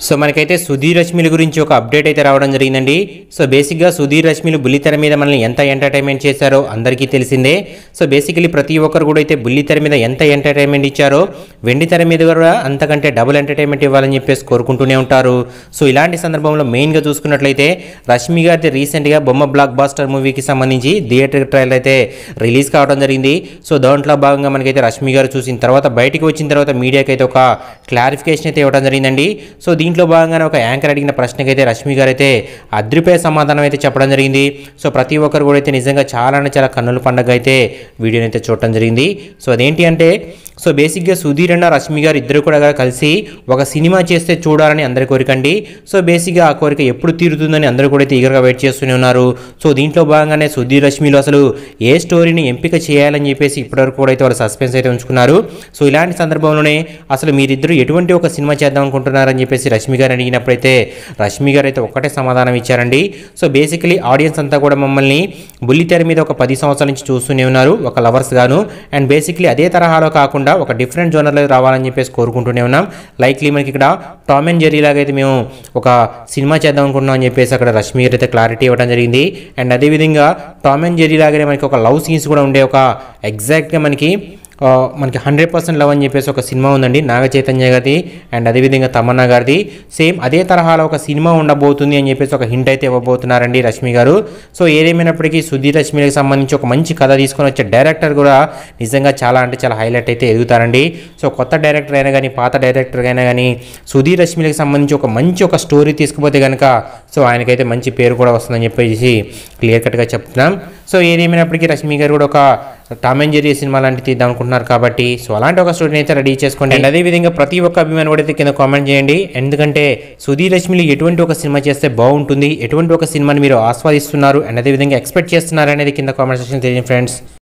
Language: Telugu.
సో మనకైతే సుధీర్ రష్మిల గురించి ఒక అప్డేట్ అయితే రావడం జరిగిందండి. సో బేసిక్గా సుధీర్ రష్మిలు బుల్లితెర మీద మనల్ని ఎంత ఎంటర్టైన్మెంట్ చేశారో అందరికీ తెలిసిందే. సో బేసికలీ ప్రతి ఒక్కరు కూడా అయితే బుల్లితెర మీద ఎంత ఎంటర్టైన్మెంట్ ఇచ్చారో వెండి తెర మీద కూడా అంతకంటే డబుల్ ఎంటర్టైన్మెంట్ ఇవ్వాలని చెప్పేసి కోరుకుంటూనే ఉంటారు. సో ఇలాంటి సందర్భంలో మెయిన్గా చూసుకున్నట్లయితే రష్మి గారి రీసెంట్గా బొమ్మ బ్లాక్ బాస్టర్ మూవీకి సంబంధించి థియేటర్ ట్రయల్ అయితే రిలీజ్ కావడం జరిగింది. సో దాంట్లో భాగంగా మనకైతే రష్మి గారు చూసిన తర్వాత బయటికి వచ్చిన తర్వాత మీడియాకి అయితే ఒక క్లారిఫికేషన్ అయితే ఇవ్వడం జరిగిందండి. సో దీంట్లో భాగంగానే ఒక యాంకర్ అడిగిన ప్రశ్నకైతే రష్మి గారు అయితే అద్రిపోయే సమాధానం అయితే చెప్పడం జరిగింది. సో ప్రతి ఒక్కరు కూడా అయితే నిజంగా చాలా కన్నుల పండుగ అయితే వీడియోని అయితే చూడటం జరిగింది. సో అదేంటి అంటే సో బేసిక్గా సుధీర్ అండ్ రష్మి గారు ఇద్దరు కూడా కలిసి ఒక సినిమా చేస్తే చూడాలని అందరి కోరికండి. సో బేసిక్గా ఆ కోరిక ఎప్పుడు తీరుతుందని అందరూ కూడా అయితే ఈగర్గా వెయిట్ చేస్తూనే ఉన్నారు. సో దీంట్లో భాగంగానే సుధీర్ రష్మిలు అసలు ఏ స్టోరీని ఎంపిక చేయాలని చెప్పేసి ఇప్పటివరకు కూడా అయితే వాళ్ళు సస్పెన్స్ అయితే ఉంచుకున్నారు. సో ఇలాంటి సందర్భంలోనే అసలు మీరిద్దరు ఎటువంటి ఒక సినిమా చేద్దాం అనుకుంటున్నారని చెప్పేసి రష్మి గారు అడిగినప్పుడైతే రష్మి గారు అయితే ఒక్కటే సమాధానం ఇచ్చారండి. సో బేసికలీ ఆడియన్స్ అంతా కూడా మమ్మల్ని బుల్లితెర మీద ఒక 10 సంవత్సరాల నుంచి చూస్తూనే ఉన్నారు ఒక లవర్స్ గాను. అండ్ బేసిక్లీ అదే తరహాలో కాకుండా ఒక డిఫరెంట్ జోనర్లో రావాలని చెప్పేసి కోరుకుంటూనే ఉన్నాం. లైక్లీ మనకి ఇక్కడ టామ్ అండ్ జెర్రీ లాగా అయితే మేము ఒక సినిమా చేద్దాం అనుకుంటున్నాం అని చెప్పేసి అక్కడ రష్మి గారు అయితే క్లారిటీ ఇవ్వడం జరిగింది. అండ్ అదేవిధంగా టామ్ అండ్ జెర్రీ లాగానే మనకి ఒక లవ్ సీన్స్ కూడా ఉండే ఒక ఎగ్జాక్ట్గా మనకి 100% లవ్ అని చెప్పేసి ఒక సినిమా ఉందండి నాగ చైతన్య గారిది అండ్ అదేవిధంగా తమన్నా గారిది. సేమ్ అదే తరహాలో ఒక సినిమా ఉండబోతుంది అని చెప్పేసి ఒక హింట్ అయితే ఇవ్వబోతున్నారండి రష్మి గారు. సో ఏదేమైనప్పటికీ సుధీర్ రష్మిలకు సంబంధించి ఒక మంచి కథ తీసుకొని వచ్చే డైరెక్టర్ కూడా నిజంగా చాలా హైలైట్ అయితే ఎదుగుతారండి. సో కొత్త డైరెక్టర్ అయినా కానీ పాత డైరెక్టర్ అయినా కానీ సుధీర్ రష్మిలకు సంబంధించి ఒక మంచి స్టోరీ తీసుకుపోతే కనుక సో ఆయనకైతే మంచి పేరు కూడా వస్తుందని చెప్పేసి క్లియర్ కట్గా చెప్తున్నాం. సో ఏదేమైనప్పటికీ రష్మి గారు కూడా ఒక టామ్ అండ్ జెర్రీ సినిమా లాంటివి తీద్దాం అనుకుంటున్నారు కాబట్టి సో అలాంటి ఒక స్టోరీని అయితే రెడీ చేసుకోండి. అండ్ అదేవిధంగా ప్రతి ఒక్క అభిమాని కూడా అయితే కింద కామెంట్ చేయండి. ఎందుకంటే సుధీర్ రష్మిలు ఎటువంటి ఒక సినిమా చేస్తే బాగుంటుంది, ఎటువంటి ఒక సినిమాని మీరు ఆస్వాదిస్తున్నారు అండ్ అదేవిధంగా ఎక్స్పెక్ట్ చేస్తున్నారు అనేది కింద కామెంట్ సెక్షన్ తెలియజేయండి ఫ్రెండ్స్.